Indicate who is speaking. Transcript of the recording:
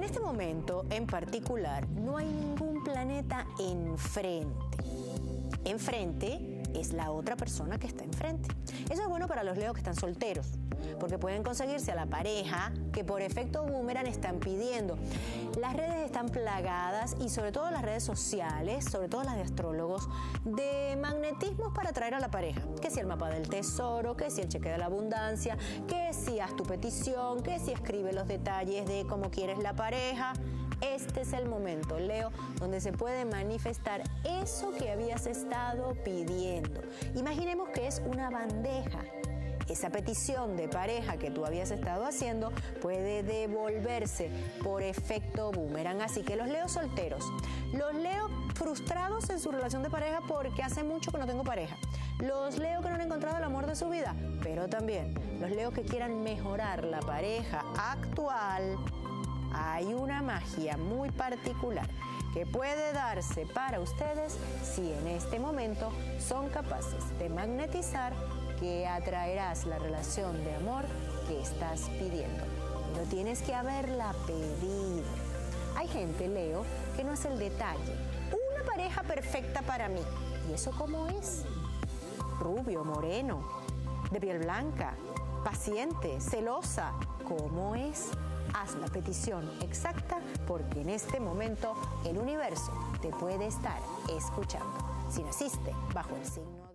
Speaker 1: En este momento en particular no hay ningún planeta enfrente. Enfrente es la otra persona que está enfrente. Eso es bueno para los Leo que están solteros, porque pueden conseguirse a la pareja que por efecto boomerang están pidiendo. Las redes están plagadas, y sobre todo las redes sociales, sobre todo las de astrólogos, de magnetismos para atraer a la pareja. Que si el mapa del tesoro, que si el cheque de la abundancia, que si haz tu petición, que si escribe los detalles de cómo quieres la pareja. Este es el momento, Leo, donde se puede manifestar eso que habías estado pidiendo. Imaginemos que es una bandeja. Esa petición de pareja que tú habías estado haciendo puede devolverse por efecto boomerang. Así que los Leo solteros, los Leo frustrados en su relación de pareja porque hace mucho que no tengo pareja, los Leo que no han encontrado el amor de su vida, pero también los Leo que quieran mejorar la pareja actual. Hay una magia muy particular que puede darse para ustedes si en este momento son capaces de magnetizar que atraerás la relación de amor que estás pidiendo. No tienes que haberla pedido. Hay gente, Leo, que no hace el detalle. Una pareja perfecta para mí. ¿Y eso cómo es? Rubio, moreno, de piel blanca, paciente, celosa. ¿Cómo es? Haz la petición exacta, porque en este momento el universo te puede estar escuchando. Si naciste bajo el signo